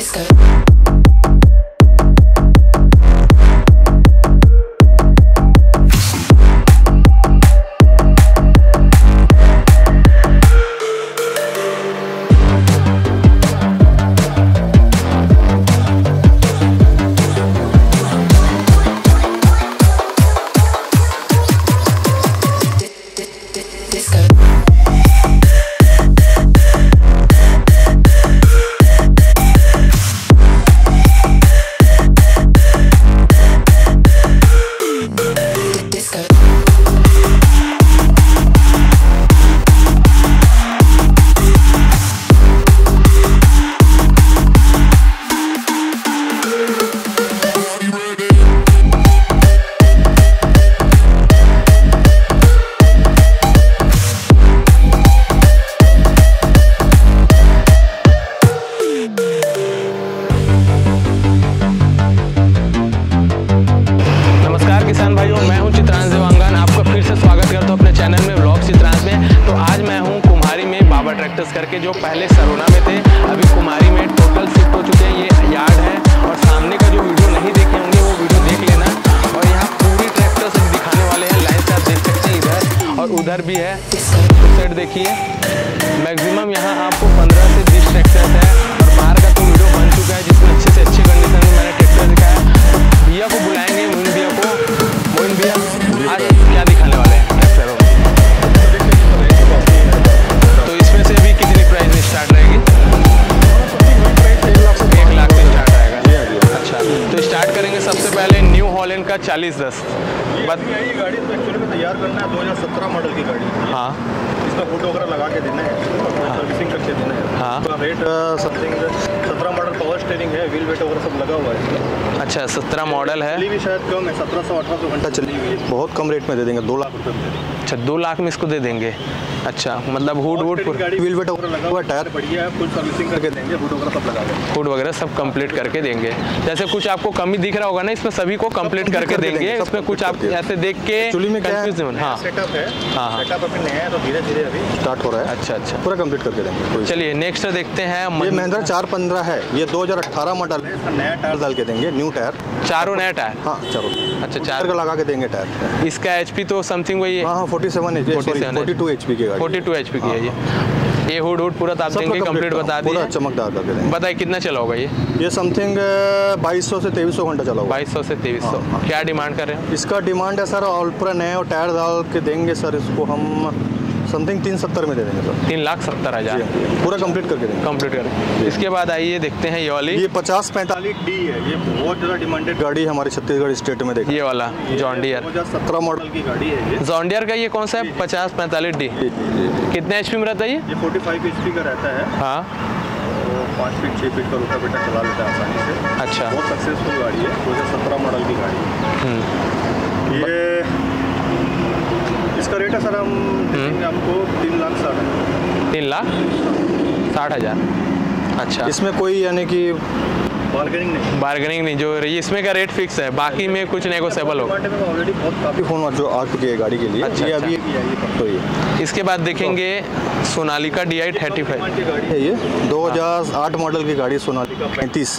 Tractors करके जो पहले सरोना में थे अभी कुमारी में टोटल शिफ्ट हो चुके हैं। ये यार्ड है और सामने का जो वीडियो नहीं देखे होंगे वो वीडियो देख लेना। और यहाँ पूरी ट्रैक्टर्स दिखाने वाले हैं, लाइन से आप देख सकते हैं इधर और उधर भी है। उस साइड देखिए मैक्सिमम यहाँ आपको 15 से 20 ट्रैक्टर्स है और बाहर का तो वीडियो बन चुका है जिसमें अच्छे से अच्छे कंडीशन में मैंने ट्रैक्टर दिखाया। तो भैया को बुलाएंगे, मोइन भैया को। मोइन भैया आज क्या दिखाने वाले हैं ट्रैक्टरों में? तो इसमें से अभी कितनी प्राइस में स्टार्ट रहेगी? 1 लाख से स्टार्ट रहेगा। अच्छा, तो स्टार्ट करेंगे सबसे पहले न्यू हॉलैंड का 4010। ये गाड़ी तो एक्चुअली में तैयार करना है 2017 मॉडल की गाड़ी। हाँ, इसका फोटो वगैरह लगा के देना है, सर्विसिंग करके देना है। हाँ, तो rate something 17 model power steering है, व्हील वेट वगैरह सब लगा हुआ है। अच्छा 17 मॉडल है। चली भी शायद कम है, 1700-1800 घंटा चली हुई है। बहुत कम रेट में दे देंगे, 2 लाख रुपये में दे देंगे। अच्छा 2 लाख में इसको दे देंगे। अच्छा मतलब हुड गाड़ी व्हील वेट वगैरह लगा हुआ है, टायर बढ़िया है, फुल सर्विसिंग करके देंगे, हुड वगैरह सब लगा देंगे। हुड वगैरह सब कंप्लीट करके देंगे। जैसे कुछ आपको कमी दिख रहा होगा ना, इसमें सभी को कंप्लीट करके देंगे। इसमें कुछ आप ऐसे देख के कंफ्यूजन। हाँ सेटअप है, हाँ सेटअप अभी नया है तो धीरे-धीरे अभी स्टार्ट हो रहा है। अच्छा अच्छा, पूरा कंप्लीट करके देंगे। चलिए नेक्स्ट देखते हैं। ये महिंद्रा 415 है, ये 2018 मॉडल है। इसका नया टायर डाल के देंगे, न्यू टायर। चारों नया टायर? हाँ चारों। अच्छा 4 का लगा के देंगे टायर। इसका एचपी तो समथिंग वही है। हाँ 42 एचपी की गाड़ी। 42 एचपी की है ये हुड पूरा आप देंगे कंप्लीट बता दिए, पूरा चमकदार करके देंगे। बताइए कितना चला होगा ये समथिंग 2200 से 2300 घंटा चला होगा। 2200 से 2300। क्या डिमांड कर रहे हैं? इसका डिमांड है सर और पूरा नया टायर डाल के देंगे सर, इसको हम समथिंग 370 में दे देंगे सर। 3,70,000 पूरा कंप्लीट करके देंगे। कंप्लीट करके। इसके बाद आइए देखते हैं ये वाली। ये 5045D है, ये बहुत ज़्यादा डिमांडेड गाड़ी है हमारे छत्तीसगढ़ स्टेट में। देखिए ये वाला जॉन डियर 2017 मॉडल की गाड़ी है। ये जॉन डियर का ये कौन सा है? 5045D। कितने एचपी में रहता है ये? 45 एचपी का रहता है। हाँ, 5 फीट 6 फीट का रोटावेटर चला लेता है आसानी से। अच्छा, बहुत सक्सेसफुल गाड़ी है, 2017 मॉडल की गाड़ी है। ये इसका रेट है सर, हम देंगे आपको 3,60,000। 3,60,000। अच्छा, इसमें कोई यानी कि बार्गेनिंग नहीं, जो इसमें का रेट फिक्स है, बाकी में कुछ नेगोशिएबल होगा। ऑलरेडी बहुत काफ़ी फोन जो आ चुकी है गाड़ी के लिए। अच्छा, ये अभी तो ये इसके बाद देखेंगे सोनालिका DI 35 की गाड़ी है। ये 2008 मॉडल की गाड़ी सोनालिका 35।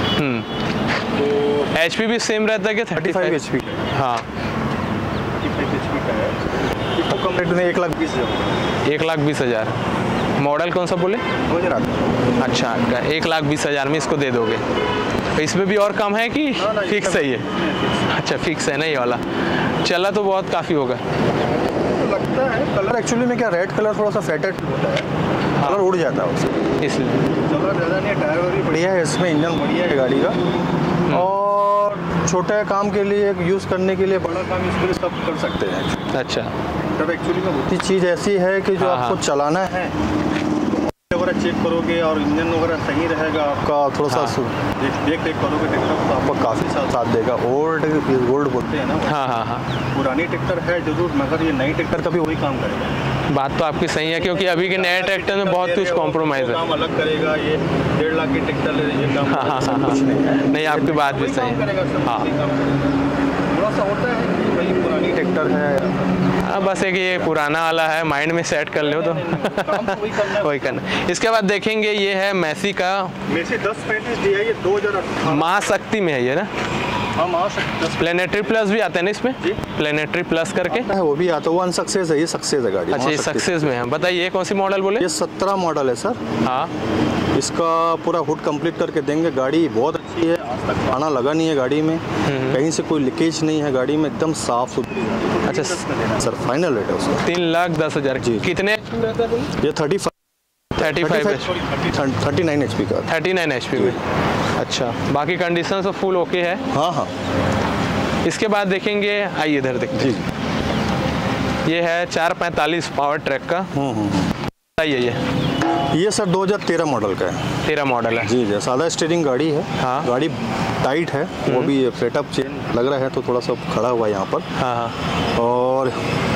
तो एचपी भी सेम रहता है क्या? 35 एचपी। हाँ 35 एचपी का है। इसको कम रेट में 1,20,000। 1,20,000। मॉडल कौन सा बोले? 2008। अच्छा 1,20,000 में इसको दे दोगे। तो इसमें भी और कम है कि फिक्स है ये? अच्छा फिक्स है ना ये वाला। चला तो बहुत काफ़ी होगा लगता है। कलर एक्चुअली में क्या, रेड कलर थोड़ा सा फेटेड होता है, कलर उड़ जाता है उससे, इसलिए कलर ज़्यादा नहीं है। टायर भी बढ़िया है, इसमें इंजन बढ़िया है गाड़ी का। और छोटे काम के लिए यूज़ करने के लिए, बड़ा काम इसके लिए सब कर सकते हैं। अच्छा, तब एक्चुअली में होती चीज़ ऐसी है कि जो आपको चलाना है वगैरह चेक करोगे और इंजन वगैरह सही रहेगा आपका, थोड़ा सा देख करोगे ट्रैक्टर तो आपको काफ़ी साथ देगा। ओल्ड बोलते हैं ना। हाँ, पुरानी ट्रैक्टर है जरूर, मगर ये नई ट्रैक्टर का भी वही काम करेगा। बात तो आपकी सही है, क्योंकि अभी के नए ट्रैक्टर में बहुत कुछ कॉम्प्रोमाइज़ है। काम अलग करेगा, ये 1.5 लाख की ट्रैक्टर ये काम कुछ नहीं है। नहीं, आपकी बात भी सही है। हाँ थोड़ा सा होता है कि भाई पुरानी ट्रैक्टर है। हाँ, बस एक ये पुराना वाला है, माइंड में सेट कर लो तो वही करना। इसके बाद देखेंगे ये है मैसी का, मैसी 1035 डी है, ये 2018 महाशक्ति में है ये ना। हाँ, महाशक्ति प्लेनेटरी प्लस भी आते हैं ना इसमें, प्लेनेटरी प्लस करके है, वो भी आता है। वो अनसक्सेस है, ये सक्सेस है गाड़ी। अच्छा, ये सक्सेस में है। बताइए ये कौन सी मॉडल बोले? ये 17 मॉडल है सर। हाँ, इसका पूरा हुड कंप्लीट करके देंगे। गाड़ी बहुत अच्छी है, आज तक खाना लगा नहीं है गाड़ी में, कहीं से कोई लीकेज नहीं है गाड़ी में, एकदम साफ सुथरी। अच्छा सर, फाइनल रेट है उसका 3,10,000। जी। कितने ये 39 HP का। 39 HP में। अच्छा, बाकी कंडीशन सब फुल ओके है। हाँ हाँ। इसके बाद देखेंगे, आइए इधर देखते जी हैं। ये है 445 पावर ट्रैक का। बताइए ये सर 2013 मॉडल का है। 13 मॉडल है। जी जी, सादा स्टीयरिंग गाड़ी है। हाँ। गाड़ी टाइट है, वो भी सेटअप चेन लग रहा है तो थोड़ा सा खड़ा हुआ है यहाँ पर। हाँ हाँ। और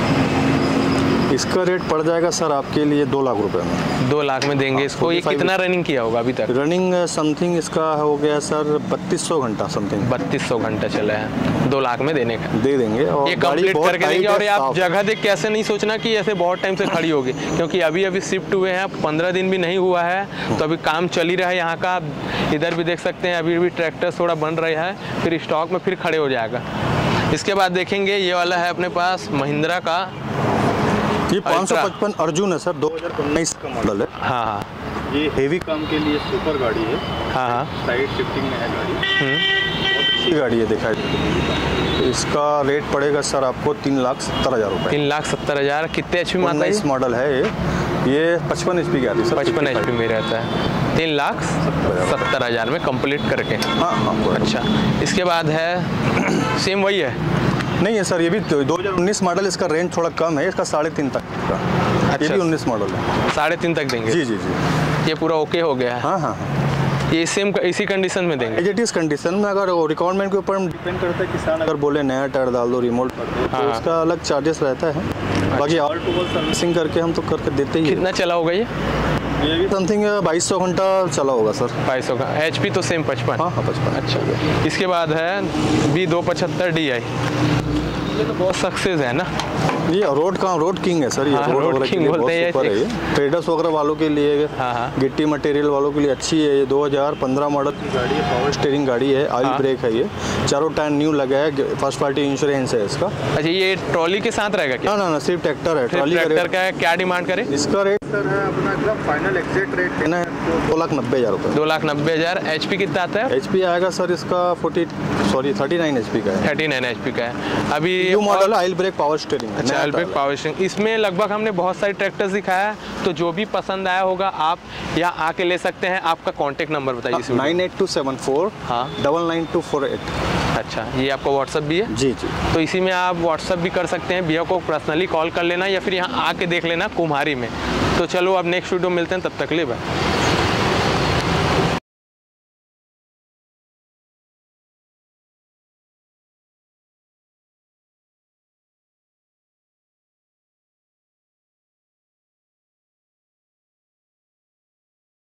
इसका रेट पड़ जाएगा सर आपके लिए 2 लाख रुपए में। 2 लाख में देंगे इसको। ये कितना रनिंग किया होगा अभी तक? रनिंग समथिंग इसका हो गया सर 3200 घंटा समथिंग। 3200 घंटा चला है। 2 लाख में देने का दे देंगे और ये गाड़ी कंप्लीट बहुत करके देंगे। टाइट और है, आप साफ जगह देख के ऐसे नहीं सोचना कि ऐसे बहुत टाइम से खड़ी होगी, क्योंकि अभी अभी शिफ्ट हुए हैं, 15 दिन भी नहीं हुआ है, तो अभी काम चल ही रहा है यहाँ का। आप इधर भी देख सकते हैं, अभी भी ट्रैक्टर थोड़ा बन रहा है, फिर स्टॉक में फिर खड़े हो जाएगा। इसके बाद देखेंगे ये वाला है अपने पास महिंद्रा का, ये 555 अर्जुन है सर, 2019 का मॉडल है। हाँ हाँ। ये हेवी काम के लिए सुपर गाड़ी है। हाँ हाँ। साइड शिफ्टिंग में है गाड़ी, बहुत अच्छी गाड़ी है दिखाई दे। इसका रेट पड़ेगा सर आपको 3,70,000 रुपये। 3,70,000। कितने HP में आता है? 19 मॉडल है ये 55 HP की आती है सर। 55 HP में रहता है। 3,70,000 में कंप्लीट करके। हाँ हाँ। अच्छा, इसके बाद है सेम वही है? नहीं है सर, ये भी 2019 मॉडल, इसका रेंज थोड़ा कम है, इसका 3.5 तक का। अच्छा, ये भी 19 मॉडल है। 3.5 तक देंगे? जी जी जी। ये पूरा ओके हो गया है? हाँ हाँ। ये सेम इसी कंडीशन में देंगे? एज कंडीशन में। अगर रिक्वायरमेंट के ऊपर डिपेंड करता है, किसान अगर बोले नया टायर डाल दो, रिमोट कर दो, तो उसका अलग चार्जेस रहता है। बाकी ऑल टू ऑल सर्विसिंग करके हम तो करके देते ही। कितना चला होगा ये? ये भी समथिंग 2200 घंटा चला होगा सर। 2200 का। HP तो सेम 55? हाँ हाँ 55। अच्छा, इसके बाद है B275 DI। ये तो बहुत सक्सेस है ना। ये रोड किंग है सर। ये हाँ, रोड किंग बोलते हैं ये। ट्रेडर्स वगैरह वालों के लिए, हाँ हाँ, गिट्टी मटेरियल वालों के लिए अच्छी है। ये 2015 मॉडल की गाड़ी है, पावर स्टीयरिंग गाड़ी है, ऑयल ब्रेक है। ये चारों टायर न्यू लगा है, फर्स्ट पार्टी इंश्योरेंस है इसका। अच्छा, ये ट्रॉली के साथ रहेगा क्या? ना, सिर्फ ट्रैक्टर है। ट्रॉली ट्रैक्टर का है, क्या डिमांड करे? इसका रेट सर है अपना एकदम फाइनल एग्जैक्ट रेट देना है 2,90,000 रुपये। 2,90,000। HP कितना आता है? HP आएगा सर इसका 39 HP का है। 39 HP का है। अभी new model oil brake power steering. अच्छा, ऑयल ब्रेक पावर स्टीयरिंग। इसमें लगभग हमने बहुत सारे ट्रैक्टर्स दिखाया, तो जो भी पसंद आया होगा आप यहाँ आके ले सकते हैं। आपका कॉन्टेक्ट नंबर बताइए। 98274 हाँ 99248। अच्छा, ये आपका व्हाट्सअप भी है? जी जी। तो इसी में आप व्हाट्सअप भी कर सकते हैं, भैया को पर्सनली कॉल कर लेना या फिर यहाँ आके देख लेना कुम्हारी में। तो चलो अब नेक्स्ट वीडियो मिलते हैं, तब तक ले बाय।